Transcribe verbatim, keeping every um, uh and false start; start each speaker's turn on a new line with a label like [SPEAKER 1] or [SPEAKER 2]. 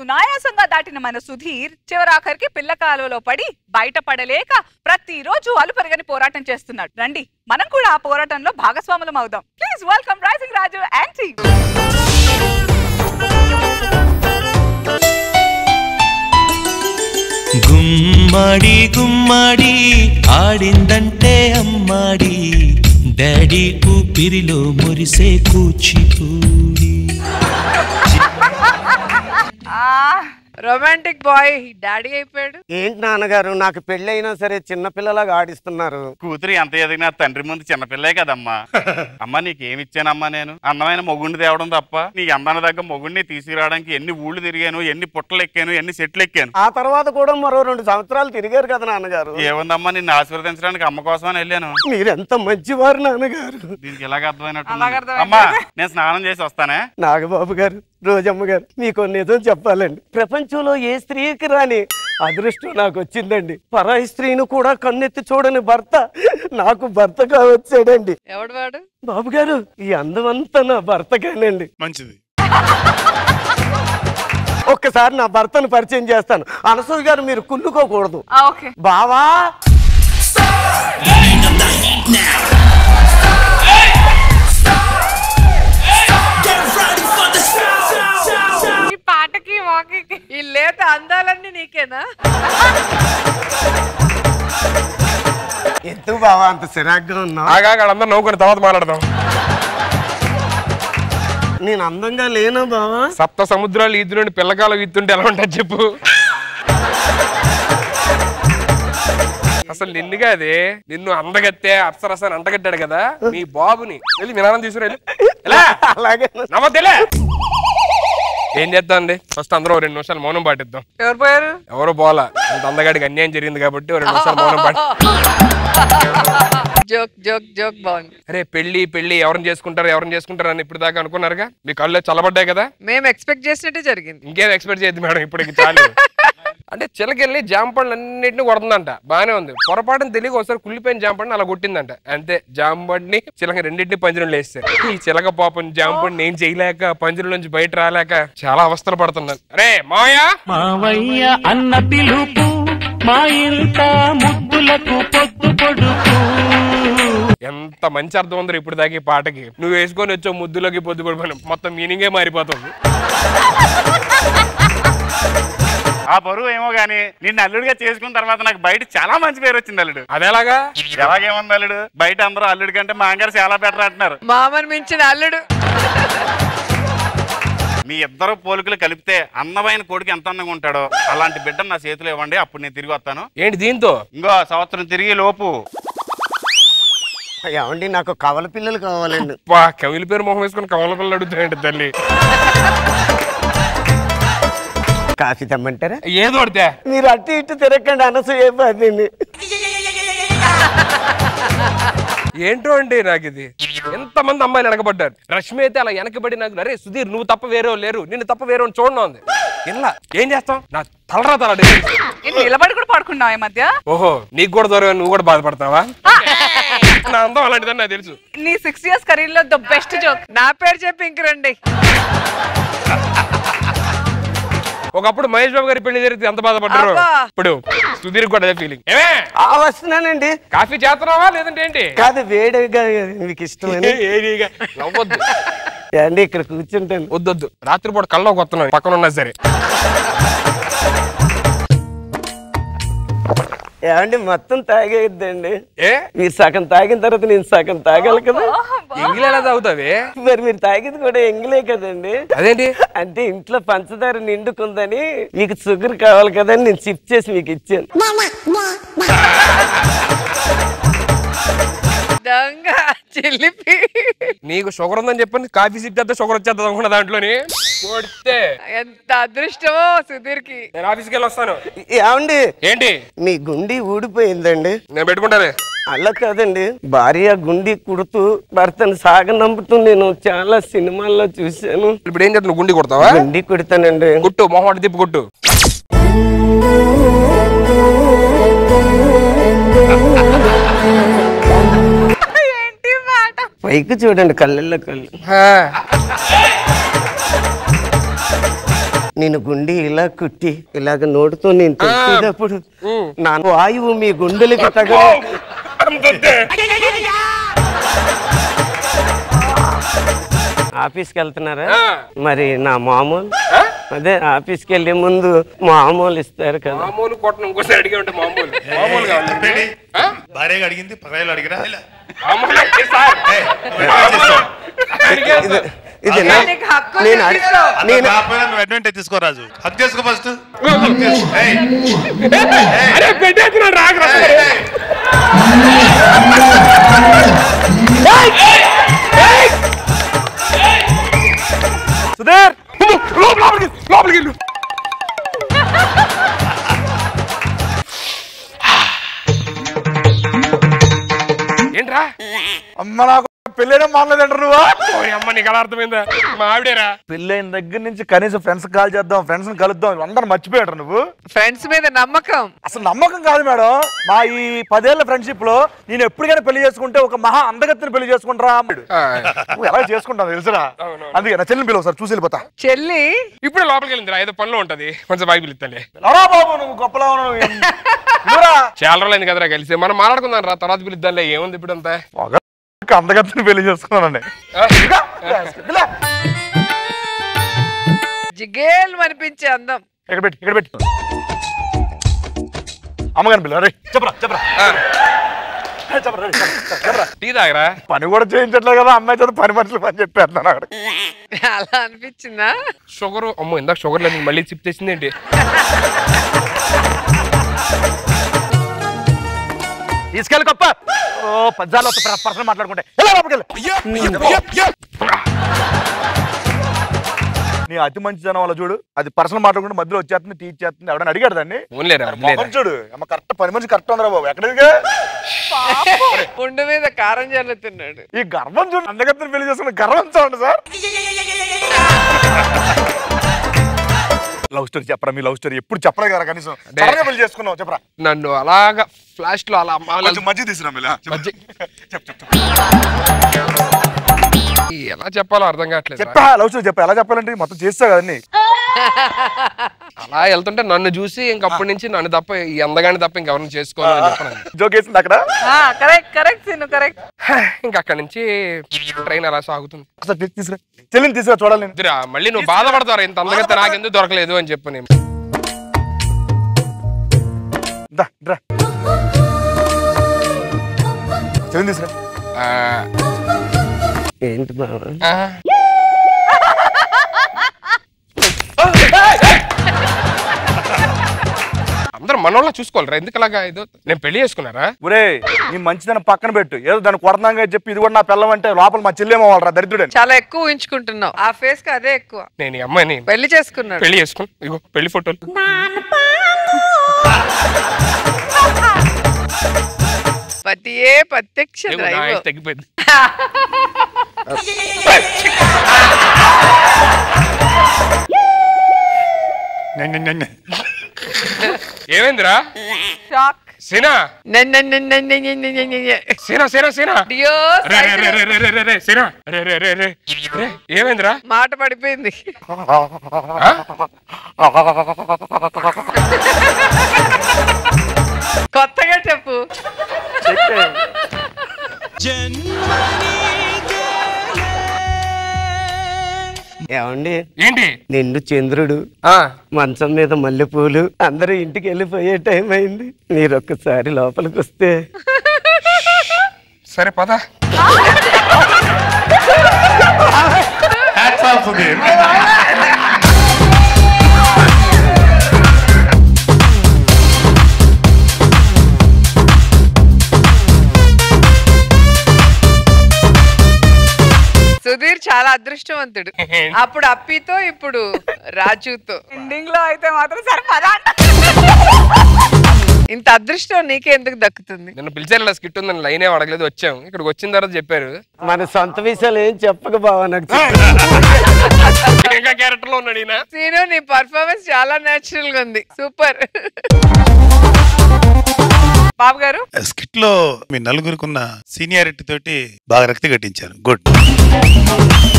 [SPEAKER 1] సునాయాసంగా దాటిన మన సుధీర్ చివరాఖరికి పిల్ల కాలువలో పడి బయటపడలేక ప్రతిరోజు అలుపెరగని పోరాటం చేస్తున్నాడు. రండి మనం కూడా ఆ పోరాటంలో భాగస్వాములం అవుదాం. Please welcome rising Raju and team.
[SPEAKER 2] గుమ్మడి గుమ్మడి ఆడిందంటే అమ్మాడి డాడీ ఊపిరిలో మురిసే కూచిపూడి.
[SPEAKER 3] రొమాంటిక్ బాయ్ డాడీ అయిపోయాడు.
[SPEAKER 4] ఏంటి నాన్నగారు నాకు పెళ్లి అయినా సరే చిన్నపిల్లలాగా ఆడిస్తున్నారు.
[SPEAKER 5] కూతురు ఎంత ఎదిగినా తండ్రి ముందు చిన్నపిల్లే కదమ్మా. అమ్మ నీకేమిచ్చానమ్మా నేను? అందమైన మొగుడిని తేవడం తప్ప నీ అందాన దగ్గర మొగుడిని తీసుకురావడానికి ఎన్ని ఊళ్ళు తిరిగాను, ఎన్ని పుట్టలు ఎక్కాను, ఎన్ని సెట్లు ఎక్కాను.
[SPEAKER 4] ఆ తర్వాత కూడా మరో రెండు సంవత్సరాలు తిరిగారు కదా నాన్నగారు.
[SPEAKER 5] ఏముందమ్మా నిన్ను ఆశీర్వదించడానికి అమ్మ కోసమని వెళ్ళాను.
[SPEAKER 4] మీరెంత మంచివారు నాన్నగారు.
[SPEAKER 5] దీనికి ఎలాగ అర్థమైనట్టు? అమ్మా నేను స్నానం చేసి వస్తానే.
[SPEAKER 4] నాగబాబు గారు, రోజమ్మ గారు, మీకు నిజం చెప్పాలండి. ప్రపంచంలో ఏ స్త్రీకి రాని అదృష్టం నాకు వచ్చిందండి. పరాయి స్త్రీని కూడా కన్నెత్తి చూడని భర్త నాకు భర్తగా వచ్చాడండి.
[SPEAKER 3] ఎవడు వాడు?
[SPEAKER 4] బాబు గారు, ఈ అందమంతా నా భర్తకేనండి.
[SPEAKER 6] మంచిది.
[SPEAKER 4] ఒక్కసారి నా భర్తను పరిచయం చేస్తాను. అనసూయ గారు మీరు కుళ్ళుకోకూడదు. బావా
[SPEAKER 3] పాటకి వాకికి ఈ లేత అందాలన్నీ నీకేనా?
[SPEAKER 4] ఎందుకు బావా అంత సిరాగ్గా ఉన్నా?
[SPEAKER 6] అందరూ నవ్వుకుని తర్వాత మాట్లాడదాం.
[SPEAKER 4] నేను అందంగా లేనా బావా?
[SPEAKER 6] సప్త సముద్రాలు ఈదులోని పిల్లకాలు ఈతుంటే ఎలా ఉంటుంది చెప్పు. అసలు నిన్నుగా అదే నిన్ను అందగత్తే అప్సరసాన్ని అంటగట్టాడు కదా మీ బాబుని. వెళ్ళి వినానం తీసుకురా.
[SPEAKER 4] అలాగే
[SPEAKER 6] నమ్మతేలే. ఏం చేద్దాం అండి, ఫస్ట్ అందరూ రెండు నిమిషాలు మౌనం పాటిద్దాం.
[SPEAKER 3] ఎవరు పోయారు?
[SPEAKER 6] ఎవరో పోలా, అంత అందగాడికి అన్యాయం జరిగింది కాబట్టి రెండు నిమిషాలు మౌనం పాటి.
[SPEAKER 3] జోక్ జోక్ జోక్ బాగుంది.
[SPEAKER 6] అరే పెళ్లి పెళ్లి ఎవరిని చేసుకుంటారు ఎవరిని చేసుకుంటారు అని ఇప్పుడు దాకా అనుకున్నారుగా. మీ కళ్ళు చల్లబడ్డాయి కదా.
[SPEAKER 3] మేము ఎక్స్పెక్ట్ చేసినట్టే జరిగింది.
[SPEAKER 6] ఇంకేం ఎక్స్పెక్ట్ చేయద్దు మేడం, ఇప్పటికి చాలు. అంటే చిలకెళ్ళి జామ పండ్లు అన్నింటినీ కొడుతుందంట, బానే ఉంది. పొరపాటున తెలియక ఒకసారి కుళ్ళిపోయిన జామ పండుని అలా కొట్టిందంట. అంతే, జామ పండుని చిలక రెండింటిని పంజరంలో వేస్తారు. ఈ చిలక పాపం జామ పండుని ఏం చేయలేక పంజరం నుంచి బయట రాలేక చాలా అవస్థలు పడుతున్నాను. అరే మావయ్య
[SPEAKER 2] మావయ్య అన్న పిలుపు మా ఇంట ముద్దులకు పొద్దు పొడుపు.
[SPEAKER 6] ఎంత మంచి అర్థం ఉందో ఇప్పుడు దాకా ఈ పాటకి. నువ్వు వేసుకొని వచ్చావు ముద్దులోకి పొద్దు పడిపోయిన మొత్తం మీనింగే మారిపోతుంది.
[SPEAKER 5] ఆ బరువు ఏమో గానీ నిన్ను అల్లుడిగా చేసుకున్న తర్వాత నాకు బయట చాలా మంచి పేరు వచ్చింది అల్లుడు.
[SPEAKER 6] అదేలాగా?
[SPEAKER 5] ఎలాగేముంది అల్లుడు, బయట అందరూ అల్లుడి కంటే మా అంగారు చాలా బెటర్ అంటున్నారు.
[SPEAKER 3] మామని మించిన అల్లుడు.
[SPEAKER 5] మీ ఇద్దరు పోలికలు కలిపితే అందమైన కొడుకు ఎంత అందంగా ఉంటాడో అలాంటి బిడ్డ నా చేతిలో ఇవ్వండి, అప్పుడు నేను తిరిగి వస్తాను.
[SPEAKER 6] ఏంటి దీంతో?
[SPEAKER 5] ఇంకో సంవత్సరం తిరిగి లోపు.
[SPEAKER 4] ఏమండి నాకు కవల పిల్లలు కావాలండి.
[SPEAKER 6] వా కవిల పేరు మొహం వేసుకుని కవల పిల్లలు అడుగుతాయండి తల్లి.
[SPEAKER 4] కాఫీ తెమ్మంటారా?
[SPEAKER 6] ఏదో పడితే
[SPEAKER 4] మీరు అటు ఇటు తిరగండి అనసూయ.
[SPEAKER 6] ఏంటో అండి నాకు ఇది. ఎంతమంది అమ్మాయిలు వెనకబడ్డారు. రష్మి అయితే అలా వెనకబడి నాకు అరే సుధీర్ నువ్వు తప్ప వేరే లేరు, నిన్ను తప్ప వేరే చూడడం ఉంది. ఇలా ఏం చేస్తాం, నా తలరా తల
[SPEAKER 1] నిలబడి కూడా పడుకున్నావు ఈ మధ్య.
[SPEAKER 6] ఓహో నీకు కూడా దూరం, నువ్వు కూడా బాధపడతావా? నా అందం అలాంటిదని నాకు తెలుసు.
[SPEAKER 1] నీ సిక్స్ ఇయర్స్ కెరీర్ లో ద బెస్ట్ జోక్.
[SPEAKER 3] నా పేరు చెప్పి ఇంక రండి.
[SPEAKER 6] ఒకప్పుడు మహేష్ బాబు గారి పెళ్లి జరిగితే ఎంత బాధపడ్డారు, ఇప్పుడు సుధీర్ కూడా అదే ఫీలింగ్. ఏమే
[SPEAKER 4] వస్తున్నానండి.
[SPEAKER 6] కాఫీ చేస్తున్నావా లేదంటే ఏంటి?
[SPEAKER 4] కాదు వేడిగా మీకు ఇష్టమని.
[SPEAKER 6] నవ్వద్దు
[SPEAKER 4] అండి, ఇక్కడ కూర్చుంటాను.
[SPEAKER 6] వద్దొద్దు, రాత్రిపూట కళ్ళలోకి వస్తున్నాను పక్కన ఉన్నా సరే.
[SPEAKER 4] ఏమండి మొత్తం తాగేద్దండి.
[SPEAKER 6] ఏ
[SPEAKER 4] మీరు సగం తాగిన తర్వాత నేను సగం తాగాలి కదా.
[SPEAKER 6] ఎంగిల్ ఎలా తాగుతావే?
[SPEAKER 4] మరి మీరు తాగేది కూడా ఎంగిలే కదండి.
[SPEAKER 6] అదేంటి
[SPEAKER 4] అంటే ఇంట్లో పంచదార నిండుకుందని మీకు షుగర్ కావాలి కదని నేను షిఫ్ట్ చేసి మీకు ఇచ్చాను.
[SPEAKER 3] దొంగ చిల్లిపి.
[SPEAKER 6] నీకు షుగర్ ఉందని చెప్పండి, కాఫీ సిప్ చేస్తే షుగర్ వచ్చేద్దాం అనుకున్న దాంట్లోని కొడితే.
[SPEAKER 3] ఎంత అదృష్టమో సుధీర్ కి.
[SPEAKER 6] నేను ఆఫీస్కి వెళ్ళి వస్తాను.
[SPEAKER 4] ఏమండి
[SPEAKER 6] ఏంటి
[SPEAKER 4] మీ గుండి ఊడిపోయిందండి.
[SPEAKER 6] నేను పెట్టుకుంటానే.
[SPEAKER 4] అలా కాదండి, భార్య గుండి కుడుతూ భర్తను సాగనంపుతూ నేను చాలా సినిమాల్లో చూశాను.
[SPEAKER 6] ఇప్పుడు ఏం చేస్తాను, గుండి కొడతావా?
[SPEAKER 4] గుండి కుడతానండి.
[SPEAKER 6] కుట్టు, మొహం తిప్పి కుట్టు.
[SPEAKER 4] పైకి చూడండి, కళ్ళల్లో కళ్ళు. నేను గుండె ఇలా కుట్టి ఇలాగ నోటుతో నేను తెచ్చేటప్పుడు నా వాయువు మీ గుండెలకి తగ ఆఫీస్కి వెళ్తున్నారా మరి నా మామూలు అదే ఆఫీస్కి వెళ్ళే ముందు మామూలు ఇస్తారు కదా.
[SPEAKER 6] మామూలు కొట్టను ఇంకోసారి అడిగే ఉంటే మామూలు మామూలు కావాలి.
[SPEAKER 7] భార్యగా అడిగింది పరాయిలు అడిగిరా
[SPEAKER 4] ఇది
[SPEAKER 7] నేను అడ్వాంటేజ్ తీసుకోరాజు హక్ చేసుకో ఫస్ట్
[SPEAKER 4] సుధీర్
[SPEAKER 6] లోపలికి ఏంట్రా
[SPEAKER 7] అమ్మ నాకు పెళ్ళైనా మానలేదంటారు నువ్వు
[SPEAKER 6] అమ్మ నీకు అలా అర్థమైందా మా ఆవిడేరా
[SPEAKER 7] పెళ్ళైన దగ్గర నుంచి కనీసం ఫ్రెండ్స్ కాల్ చేద్దాం ఫ్రెండ్స్ కలుద్దాం అందరు మర్చిపోయాడు నువ్వు
[SPEAKER 3] ఫ్రెండ్స్ మీద నమ్మకం
[SPEAKER 7] అసలు నమ్మకం కాదు మేడం మా ఈ పదేళ్ల ఫ్రెండ్షిప్ లో నేను ఎప్పటికైనా పెళ్లి చేసుకుంటే ఒక మహా అందగత్తిని పెళ్లి చేసుకుంటారా నువ్వు ఎలా చేసుకుంటావు తెలుసురా అందుకే నా చెల్లిని పిలువ సార్ చూసి వెళ్ళిపోతా
[SPEAKER 6] చెల్లి ఇప్పుడు లోపలికి వెళ్ళిందిరా ఏదో పనిలో ఉంటది కొంచెం బాగా పిలుస్తాలే
[SPEAKER 7] బాబు నువ్వు గొప్పలా
[SPEAKER 6] చాలా రోజులు అయింది కదరా కలిసి మనం మాట్లాడుకుందాం రా తర్వాత పిలుద్దాంలే ఏముంది ఇప్పుడు అంతా
[SPEAKER 7] అందగత్తిని పెళ్లి చేసుకున్నానండి
[SPEAKER 3] జిగేల్ అనిపించే అందం
[SPEAKER 7] ఇక్కడ పెట్టి ఇక్కడ పెట్టి అమ్మగారిని పిల్ల రే చెప్పరా చెప్పరా చెప్పరా
[SPEAKER 6] టీ తాగరా
[SPEAKER 7] పని కూడా చేయించట్లేదు కదా అమ్మాయి చదువు పని మనుషులు పని చెప్పారు అక్కడ
[SPEAKER 3] అలా అనిపించిందా
[SPEAKER 6] షుగర్ అమ్మో ఇందాక షుగర్ లేదు మళ్ళీ చిప్ తెచ్చింది ఏంటి
[SPEAKER 7] తీసుకెళ్ళి గొప్ప ఓ పద్దాలు పర్సనల్ మాట్లాడుకుంటే నీ అతి మంచి జనం వల్ల చూడు అది పర్సనల్ మాట్లాడుకుంటే మధ్యలో వచ్చేస్తుంది టీ ఇచ్చేస్తుంది ఎవడని అడిగాడు దాన్ని చూడు అమ్మ కరెక్ట్ పని మనిషి కరెక్ట్ ఉందిరా బాబు ఎక్కడిగా
[SPEAKER 3] ఉండు మీద కారం జల్లుతున్నాడు
[SPEAKER 7] ఈ గర్వం చూడు అందగత్తిని పెళ్లి చేసుకున్న గర్వం చూడండి సార్ లవ్ స్టోరీ చెప్పరా మీ లవ్ స్టోరీ ఎప్పుడు చెప్పరా కదా కనీసం పెళ్లి చేసుకున్నావు చెప్పరా
[SPEAKER 6] నన్ను అలాగా ఫ్లాష్ లో అలా
[SPEAKER 7] మధ్య తీసుకురా
[SPEAKER 6] ఎలా చెప్పాలో అర్థం కావట్లేదు
[SPEAKER 7] చెప్పా లవ్ స్టోరీ చెప్పా ఎలా చెప్పాలంటే మొత్తం చేస్తా కదండి
[SPEAKER 6] అలా వెళ్తుంటే నన్ను చూసి ఇంకప్పటి నుంచి నన్ను తప్ప ఈ అందగాని తప్ప ఇంకెవరిని చేసుకోవాలని చెప్పాను
[SPEAKER 7] జోకేసింది అక్కడ
[SPEAKER 3] కరెక్ట్ కరెక్ట్ సీను కరెక్ట్
[SPEAKER 6] ఇంకా అక్కడి నుంచి ట్రైన్ అలా సాగుతుంది
[SPEAKER 7] ఒకసారి తీసుకురా చెల్లిని తీసుకురా చూడాలి నేను
[SPEAKER 6] వద్దురా, మళ్ళీ నువ్వు బాధపడతావు ఇంత అందగత్తే నాకెందుకు దొరకలేదు అని చెప్పు నేను
[SPEAKER 7] దా, రా. చెల్లిని తీసుకురా
[SPEAKER 6] ఆ,
[SPEAKER 4] ఏంటి బాబా
[SPEAKER 6] ఆ. అందరూ మనోళ్ళ చూసుకోవాలరా ఎందుకు అలాగా ఏదో నేను పెళ్లి చేసుకున్నారా
[SPEAKER 7] ఒరే నీ మంచిదని పక్కన పెట్టు ఏదో దాన్ని కొడదాంగా చెప్పి ఇది కూడా నా పిల్లం అంటే లోపల మా చెల్లేమో వాళ్ళరా దరిద్రుడని
[SPEAKER 3] చాలా ఎక్కువ ఊహించుకుంటున్నావు ఆ ఫేస్ కి అదే ఎక్కువ
[SPEAKER 6] నేను ఈ అమ్మాయిని
[SPEAKER 3] పెళ్లి చేసుకున్నాడు
[SPEAKER 6] పెళ్లి చేసుకుని ఇగో పెళ్లి ఫోటోలు
[SPEAKER 3] పతియే ప్రత్యక్ష
[SPEAKER 6] ఇగో నా
[SPEAKER 3] దైవం.
[SPEAKER 6] ఆయుష్ తగ్గిపోయింది ఏమైందిరా
[SPEAKER 3] షాక్
[SPEAKER 6] సీనా
[SPEAKER 3] నన్నన్నన్నన్నన్నన్నన్నన్న.
[SPEAKER 6] సీనా సీనా సీనా
[SPEAKER 3] అయ్యో,
[SPEAKER 6] రే, రే, రే, రే, రే, రే, రే, రే, సీనా రే రే రే రే రే ఏమైందిరా
[SPEAKER 3] మాట పడిపోయింది
[SPEAKER 6] ఆ?
[SPEAKER 3] కొత్తగా చెప్పు
[SPEAKER 4] ఏమండి
[SPEAKER 6] ఏంటి
[SPEAKER 4] నిండు చంద్రుడు
[SPEAKER 6] ఆ
[SPEAKER 4] మంచం మీద మల్లెపూలు అందరూ ఇంటికి వెళ్ళిపోయే టైం అయింది మీరు ఒక్కసారి లోపలికి వస్తే
[SPEAKER 6] సరే పద
[SPEAKER 3] సుధీర్ చాలా అదృష్టవంతుడు అప్పుడు అప్పితో ఇప్పుడు రాజుతో
[SPEAKER 1] ఎండింగ్ లో అయితే మాత్రం సరిపదా
[SPEAKER 3] ఇంత అదృష్టం నీకే ఎందుకు దక్కుతుంది
[SPEAKER 6] నిన్న పిలిచారు స్కిట్ ఉందని లైన్ ఏం అడగలేదు వచ్చాం ఇక్కడికి వచ్చిన తర్వాత చెప్పారు
[SPEAKER 4] మన సొంత విషయాలు ఏం చెప్పక బావా నాకు
[SPEAKER 6] ఇంకా క్యారెక్టర్ లో ఉన్నాడు ఈయన
[SPEAKER 3] సీను నీ పర్ఫార్మెన్స్ చాలా నేచురల్ గా ఉంది సూపర్
[SPEAKER 1] బాబు గారు
[SPEAKER 7] స్కిట్ లో మీ నలుగురికి ఉన్న సీనియారిటీ తోటి బాగా రక్తి కట్టించారు గుడ్